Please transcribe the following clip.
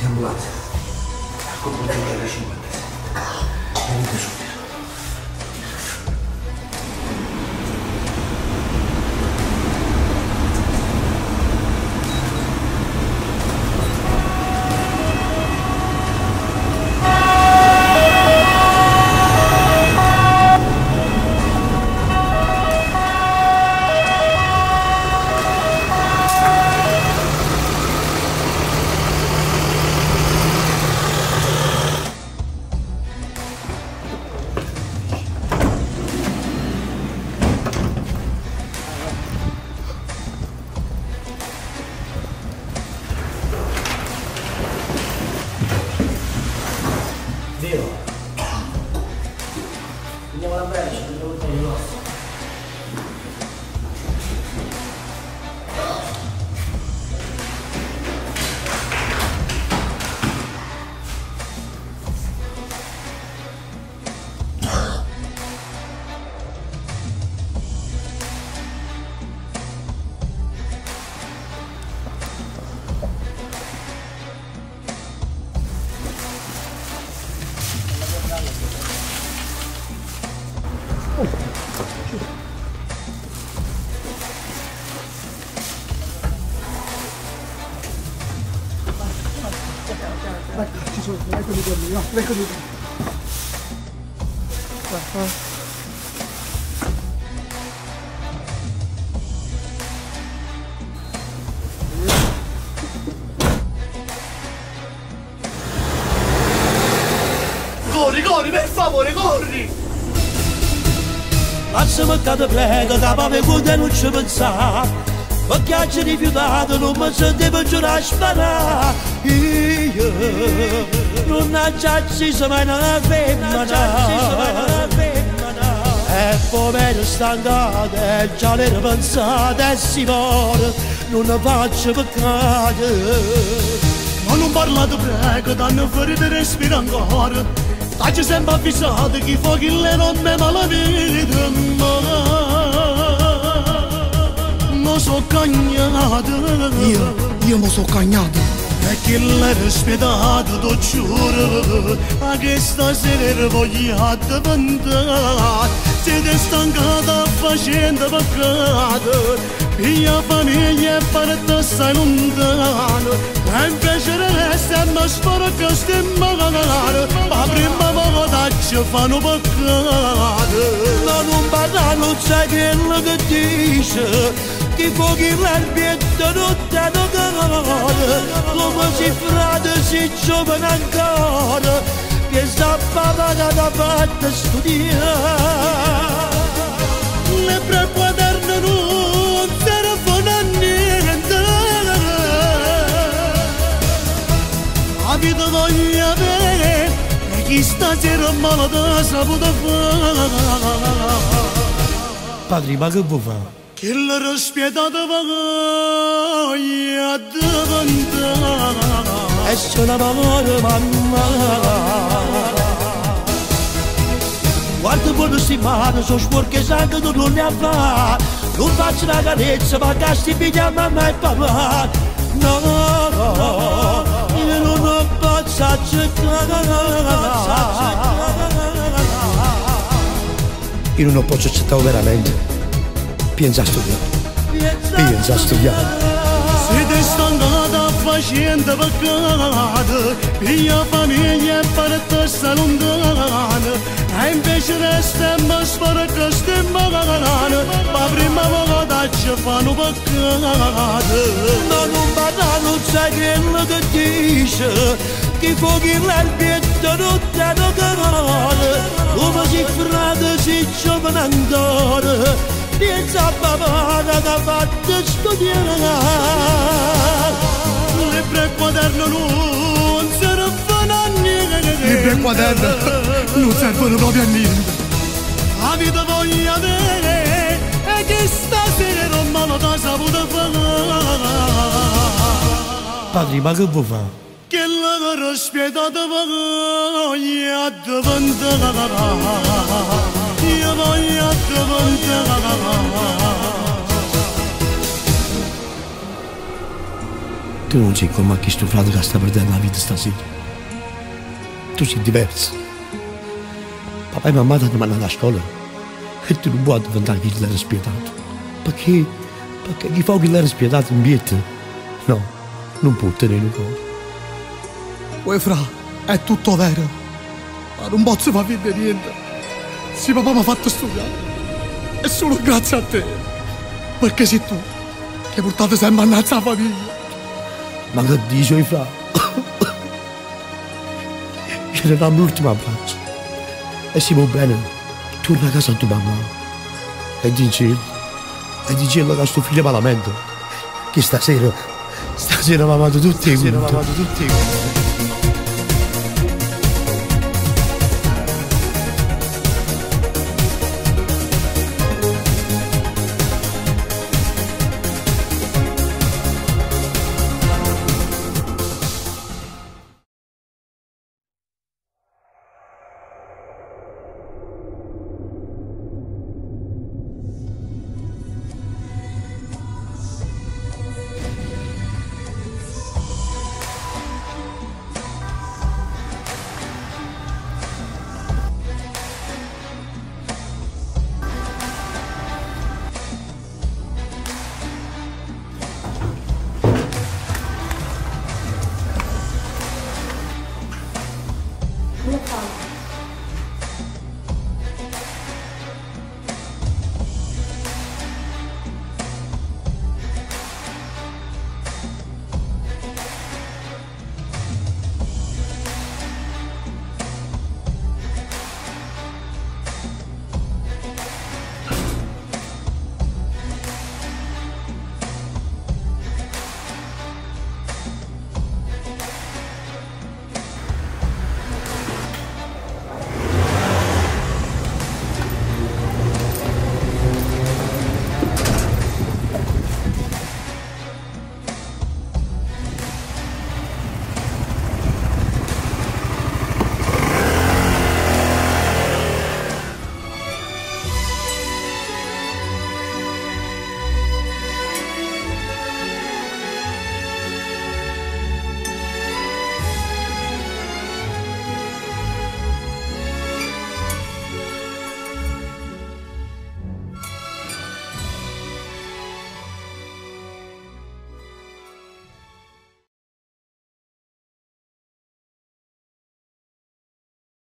ambulanza. Controllare 57. Venite subito. Andiamo alla breccia, andiamo a tenere l'osso. Ci sono, eccoli quelli, no, eccoli quelli. Corri, corri, per favore, corri! Massimo che ti prego, che papà con non ci pensare. Perché ci rifiutato, non mi sentivo più a sparare. Io non accesso mai una femmina. E povero stancato, e già l'ero pensato, e si muore, non ne faccio peccato. Ma non parlate prego, danno fuori di respiro ancora. Stai sempre avvisato che i fuochi le non me malavita. Ma so cagnato. Io mi sono cagnato. E che l'ero spiedato, ti giuro, a che stasera voglio addiventare. Siete stancata facendo peccato, mia famiglia è parte assai lontano. E invece resta e mi spero che stimmare, ma prima volta ci fanno peccato. Ma non parla, non sai quello che dice. Che fuochi l'albietto non danno calore, l'uomo si frate, si giovane ancora, che sta pavata da parte studiare. Le prequaderne non servono a niente, la vita voglio avere, e chi stasera malata saputo fare. Padre, ma che vuoi fare? Che l'ero spietato voglio addiventare. E se la paura mamma. Guarda buono stimato, sono sporche sangue, tu non ne ha fa. Non faccio la carezza, ma casti figlia mamma e papà. No, io non posso accettare. Io non posso accettare veramente. Piensa a studiare. Siete stancata facendo peccato, mia famiglia è parte assai lontana. E invece resta e mi spero che stimmare, ma prima volta ci fanno peccato. Ma non parla, non sai quello che dice, che fuochi l'albietto non danno calore, l'uomo si frate, si giovane ancora. Piensa a papà che ha fatto studiare. Libro e quaderno non servono a niente. Libro e quaderno non servono proprio a niente. La vita voglio avere, e che stasera non me lo saputo fare. Padre, ma che vuoi fare? Che l'ero spietato voglio addiventare. Io voglio addiventare. Tu non sei come chi sto frate che sta perdendo la vita stasera. Tu sei diverso. Papà e mamma ti hanno mandato a scuola e tu non puoi diventare chi l'era spietato. Perché chi fa che l'era spietato in bietta? No, non può tenere in cuore. Uè fra, è tutto vero. Ma non posso far vedere niente. Se papà mi ha fatto studiare. È solo grazie a te. Perché sei tu che hai portato sempre annanzi alla famiglia. Ma che dici, fra? Ce ne diamo l'ultimo abbraccio. E siamo bene. Torna a casa a tua mamma. E dici che sto figlio malamente. Che stasera mi ha amato tutti i